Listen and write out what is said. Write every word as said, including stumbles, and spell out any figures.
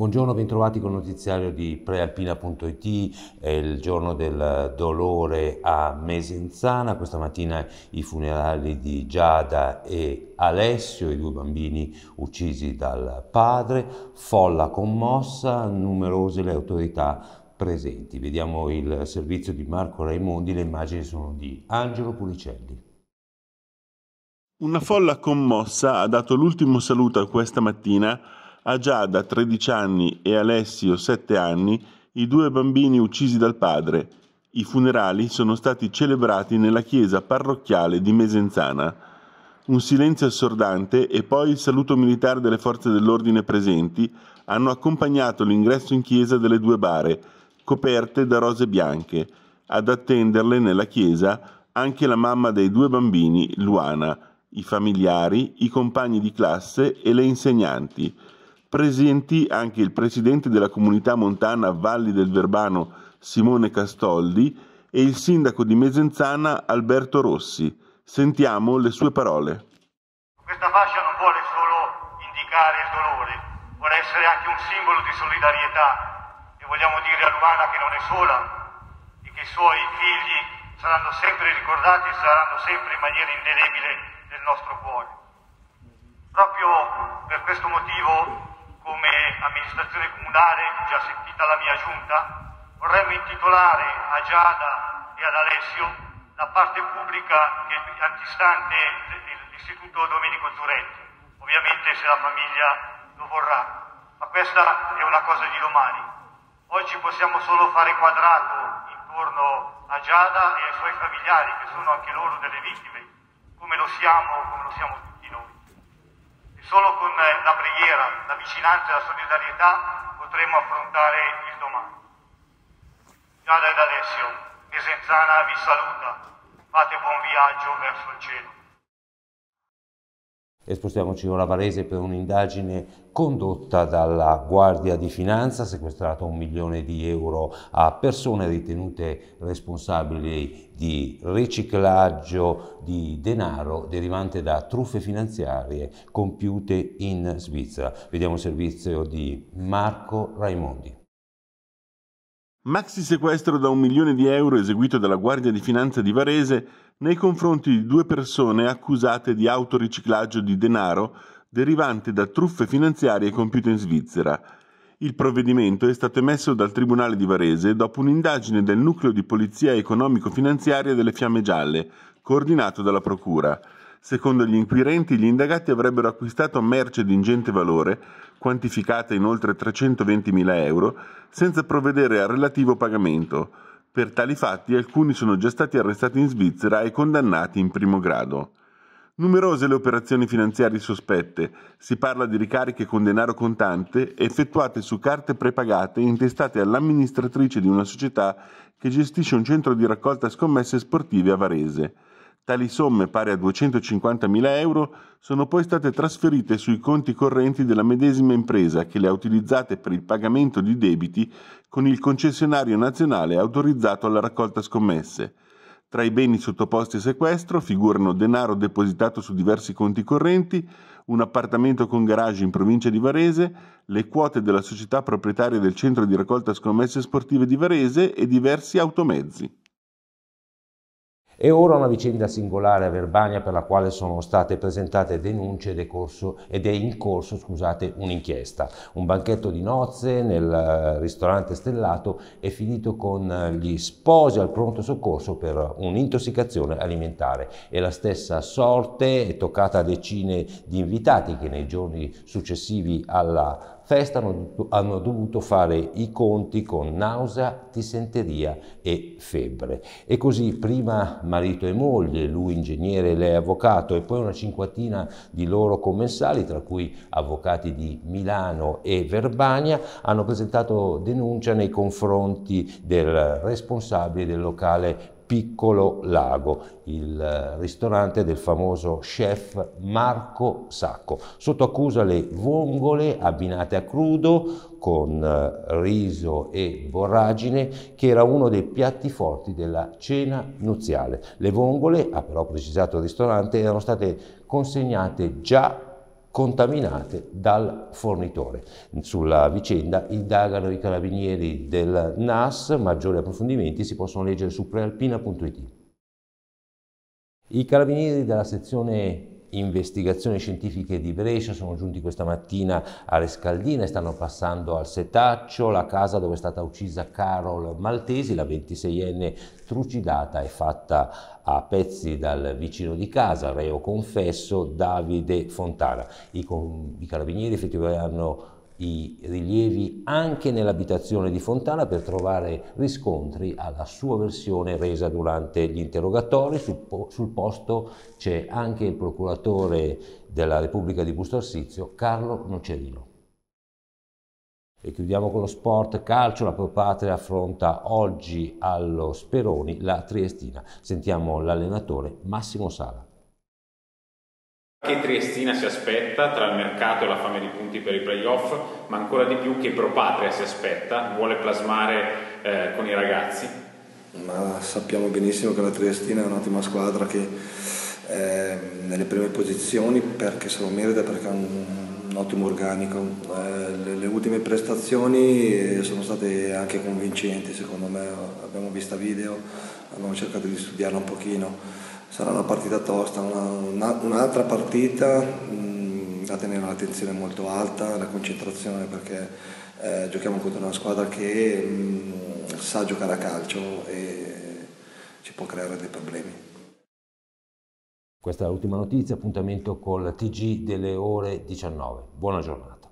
Buongiorno, bentrovati con il notiziario di prealpina punto it. È il giorno del dolore a Mesenzana. Questa mattina i funerali di Giada e Alessio, i due bambini uccisi dal padre. Folla commossa, numerose le autorità presenti. Vediamo il servizio di Marco Raimondi, le immagini sono di Angelo Pulicelli. Una folla commossa ha dato l'ultimo saluto questa mattina a Giada, tredici anni, e Alessio, sette anni, i due bambini uccisi dal padre. I funerali sono stati celebrati nella chiesa parrocchiale di Mesenzana. Un silenzio assordante e poi il saluto militare delle forze dell'ordine presenti hanno accompagnato l'ingresso in chiesa delle due bare, coperte da rose bianche. Ad attenderle nella chiesa anche la mamma dei due bambini, Luana, i familiari, i compagni di classe e le insegnanti. Presenti anche il presidente della comunità montana Valli del Verbano, Simone Castoldi, e il sindaco di Mesenzana, Alberto Rossi. Sentiamo le sue parole. Questa fascia non vuole solo indicare il dolore, vuole essere anche un simbolo di solidarietà e vogliamo dire a Luana che non è sola e che i suoi figli saranno sempre ricordati e saranno sempre in maniera indelebile nel nostro cuore. Proprio per questo motivo, come amministrazione comunale, già sentita la mia giunta, vorremmo intitolare a Giada e ad Alessio la parte pubblica che è antistante l'istituto Domenico Zuretti, ovviamente se la famiglia lo vorrà, ma questa è una cosa di domani. Oggi possiamo solo fare quadrato intorno a Giada e ai suoi familiari, che sono anche loro delle vittime, come lo siamo, come lo siamo tutti noi. E solo con la preghiera, la vicinanza e la solidarietà potremo affrontare il domani. Giada ed Alessio, Mesenzana vi saluta, fate buon viaggio verso il cielo. E spostiamoci ora a Varese per un'indagine condotta dalla Guardia di Finanza, sequestrato un milione di euro a persone ritenute responsabili di riciclaggio di denaro derivante da truffe finanziarie compiute in Svizzera. Vediamo il servizio di Marco Raimondi. Maxi sequestro da un milione di euro eseguito dalla Guardia di Finanza di Varese nei confronti di due persone accusate di autoriciclaggio di denaro derivante da truffe finanziarie compiute in Svizzera. Il provvedimento è stato emesso dal Tribunale di Varese dopo un'indagine del Nucleo di Polizia Economico-Finanziaria delle Fiamme Gialle, coordinato dalla Procura. Secondo gli inquirenti, gli indagati avrebbero acquistato merce di ingente valore, quantificata in oltre trecentoventimila euro, senza provvedere al relativo pagamento. Per tali fatti alcuni sono già stati arrestati in Svizzera e condannati in primo grado. Numerose le operazioni finanziarie sospette, si parla di ricariche con denaro contante effettuate su carte prepagate intestate all'amministratrice di una società che gestisce un centro di raccolta scommesse sportive a Varese. Tali somme, pari a duecentocinquantamila euro, sono poi state trasferite sui conti correnti della medesima impresa che le ha utilizzate per il pagamento di debiti con il concessionario nazionale autorizzato alla raccolta scommesse. Tra i beni sottoposti a sequestro figurano denaro depositato su diversi conti correnti, un appartamento con garage in provincia di Varese, le quote della società proprietaria del centro di raccolta scommesse sportive di Varese e diversi automezzi. E ora una vicenda singolare a Verbania per la quale sono state presentate denunce ed è, corso, ed è in corso scusate, un'inchiesta. Un banchetto di nozze nel ristorante stellato è finito con gli sposi al pronto soccorso per un'intossicazione alimentare e la stessa sorte è toccata a decine di invitati che nei giorni successivi alla festa hanno, hanno dovuto fare i conti con nausea, dissenteria e febbre. E così prima marito e moglie, lui ingegnere e lei avvocato, e poi una cinquantina di loro commensali, tra cui avvocati di Milano e Verbania, hanno presentato denuncia nei confronti del responsabile del locale Piccolo Lago, il ristorante del famoso chef Marco Sacco. Sotto accusa le vongole abbinate a crudo con riso e voragine, che era uno dei piatti forti della cena nuziale. Le vongole, ha però precisato il ristorante, erano state consegnate già contaminate dal fornitore. Sulla vicenda indagano i carabinieri del N A S, maggiori approfondimenti si possono leggere su prealpina punto it. I carabinieri della sezione investigazioni scientifiche di Brescia sono giunti questa mattina a Rescaldina e stanno passando al setaccio la casa dove è stata uccisa Carol Maltesi, la ventiseienne trucidata e fatta a pezzi dal vicino di casa, reo confesso Davide Fontana. I, I carabinieri effettueranno i rilievi anche nell'abitazione di Fontana per trovare riscontri alla sua versione resa durante gli interrogatori. Sul, po sul posto c'è anche il procuratore della Repubblica di Busto Arsizio, Carlo Nocerino. E chiudiamo con lo sport calcio. La Pro Patria affronta oggi allo Speroni la Triestina. Sentiamo l'allenatore Massimo Sala. Che Triestina si aspetta tra il mercato e la fame di punti per i playoff, ma ancora di più che Pro Patria si aspetta, vuole plasmare eh, con i ragazzi? Ma sappiamo benissimo che la Triestina è un'ottima squadra che è nelle prime posizioni perché se lo merita, perché ha un, un ottimo organico. Eh, le, le ultime prestazioni sono state anche convincenti, secondo me. Abbiamo visto video, abbiamo cercato di studiarla un pochino. Sarà una partita tosta, un'altra partita mh, da tenere l'attenzione molto alta, la concentrazione, perché eh, giochiamo contro una squadra che mh, sa giocare a calcio e ci può creare dei problemi. Questa è l'ultima notizia, appuntamento col T G delle ore diciannove. Buona giornata.